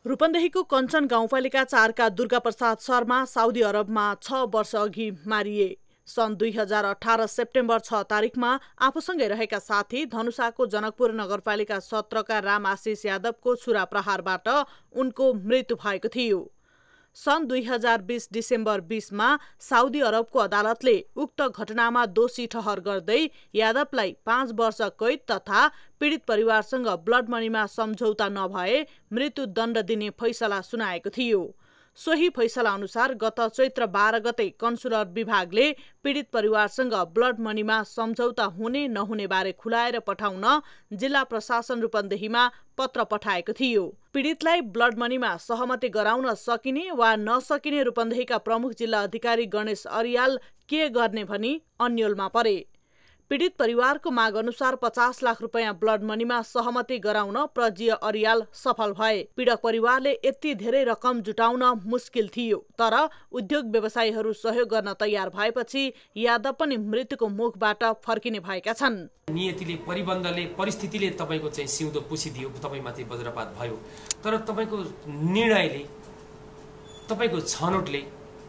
रूपन्देहीको कञ्चन गाउँपालिका 4 का दुर्गा प्रसाद शर्मा साउदी अरबमा 6 वर्ष अघि मारिए। सन् 2018 सेप्टेम्बर 6 तारिखमा आफूसँगै रहेका साथी धनुषाको जनकपुर नगरपालिका 17 का राम आशिष यादवको छुरा प्रहारबाट उनको मृत्यु भएको थियो। सन् 2020 डिसेम्बर 20 मा साउदी अरबको अदालतले उक्त घटनामा दोषी ठहर गर्दै यादवलाई 5 वर्ष कैद तथा पीडित परिवारसँग ब्लड मनीमा सम्झौता नभए मृत्युदण्ड दिने फैसला सुनाएको थियो। सोही फैसला अनुसार गत चैत्र 12 गते कन्सुलर विभागले पीडित परिवारसँग ब्लड मनीमा सम्झौता हुने नहुने बारे खुलाएर पठाउन जिल्ला प्रशासन रूपन्देहीमा पत्र पठाएको थियो। पीडितलाई ब्लड मनीमा सहमति गराउन सकिने वा नसकिने रूपन्देहीका प्रमुख जिल्ला अधिकारी गणेश अरियाल के गर्ने भनी अन्योलमा परे। पीडित परिवारको माग अनुसार 50 लाख रुपैयाँ ब्लड मनीमा सहमति गराउन प्रजीय अरियाल सफल भए। पीडक परिवारले यति धेरै रकम जुटाउन मुस्किल थियो, तर उद्योग व्यवसायीहरू सहयोग गर्न तयार भएपछि यादव पनि मृत्युको मुखबाट फर्किने भएका छन्। नियतिले, परिबन्धले, परिस्थितिले तपाईको चाहिँ सिउँदो पुसिदियो, तपाईमाथि वज्रपात भयो, तर तपाईको निर्णयले, तपाईको छनौटले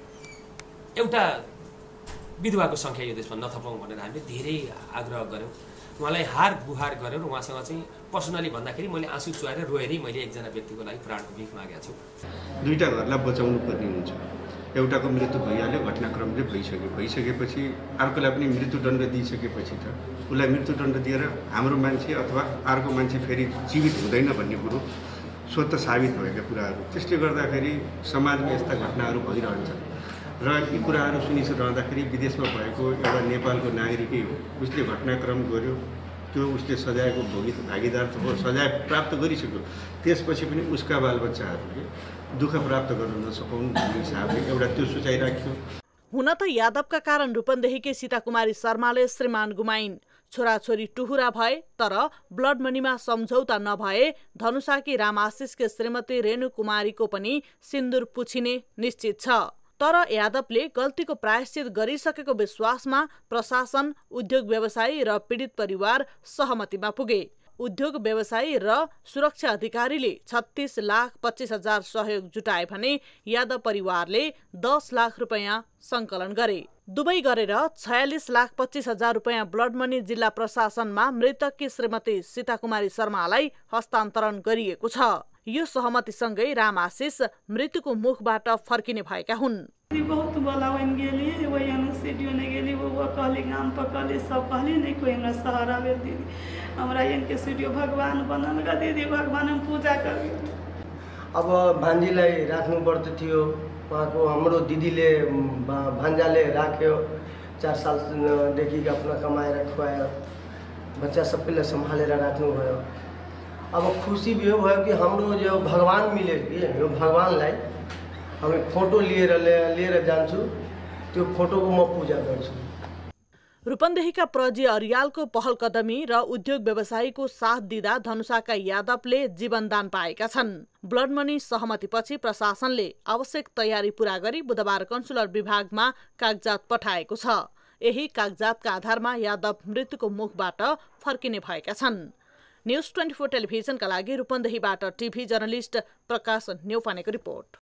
एउटा विधवाको संख्या यो देशमा नथपाउँ भनेर हामीले धेरै आग्रह गर्यौं। उहाँलाई हार गुहार गरेर उहाँसँग चाहिँ पर्सनली भन्दाखेरि मैले आँसु चुहाएर रोएरै मैले एकजना व्यक्तिको लागि प्राणको भीख मागेको छु। दुईटा घरलाई बचाउनु पर्ने हुन्छ। एउटाको मृत्यु भइहाल्यो, घटनाक्रमले भइसकेपछि अर्कोलाई पनि मृत्युदण्ड दिइसकेपछि त उसलाई मृत्युदण्ड दिएर हाम्रो मान्छे अथवा अर्को मान्छे फेरि जीवित हुँदैन भन्ने कुरो स्वतः साबित भएका कुराहरू। त्यसले गर्दाखेरि समाजमा यस्ता घटनाहरू भइरहन्छन् र यी कुराहरू सुनिरहँदाखेरि विदेशमा भएको एउटा नेपालको नागरिकै हो, उसले घटनाक्रम गर्यो, त्यो उसले सजायको भागीदार हो, सजाय प्राप्त गरिसक्यो, त्यसपछि पनि उसका बालबच्चाहरूले दुःख प्राप्त गर्न नसकाउन् भन्ने हिसाबले एउटा त्यो सोचाइ राख्यो। हुन त यादवका कारण रूपन्देहीकै सीताकुमारी शर्माले श्रीमान गुमाइन्। छोराछोरी टुहुरा भए, तर ब्लड मनीमा सम्झौता नभए धनुषाकी राम आशिषकी श्रीमती रेणु कुमारीको पनि सिन्दूर पुछिने निश्चित छ। तर यादवले गल्तीको प्रायश्चित गरिसकेको विश्वासमा प्रशासन, उद्योग व्यवसायी र पीडित परिवार सहमतिमा पुगे। उद्योग व्यवसायी र सुरक्षा अधिकारीले 36,25,000 सहयोग जुटाए भने यादव परिवारले 10 लाख रुपैयाँ संकलन गरे। दुवै गरेर 46,25,000 रुपैयाँ ब्लड मनी जिल्ला प्रशासनमा मृतककी श्रीमती सीताकुमारी शर्मालाई हस्तान्तरण गरिएको छ। यो सहमतिसँगै राम आशिष मृत्युको मुखबाट फर्किने भएका हुन्। बहुत बोला गेली वही यूनिवर्सिटी ने गेली वो कहली गाम पकली सब कहली नहीं कोई हमरा सहारा भेल दीदी हमरा इनके स्टूडियो भगवान बनल ग दीदी भगवान हम पूजा करी। अब भान्जीलाई राख्नु पर्दो थियो, उहाँको हाम्रो दिदीले भान्जाले राख्यो, 4 सालदेखि आफ्ना कमाएर खुवायो, बच्चा सबैलाई सम्हालेर राख्नु भयो। अब खुशी भी यो भयो कि हाम्रो जो भगवान मिले कि यो भगवानलाई हामी फोटो लिएर जान्छु, त्यो फोटोको म पूजा गर्छु। रूपन्देहीका प्रजी अरियालको पहल कदमी र उद्योग व्यवसायीको साथ दिँदा धनुषाका यादवले जीवनदान पाएका छन्। ब्लड मनी सहमतिपछि प्रशासनले आवश्यक तयारी पूरा गरी बुधबार कन्सुलर विभागमा कागजात पठाएको छ। यही कागजातका आधारमा यादव मृत्युको मुखबाट फर्किने भएका छन्। न्यूज 24 टेलिभिजनका लागि रूपन्देहीबाट टिभी जर्नलिस्ट प्रकाश न्यौपानेको रिपोर्ट।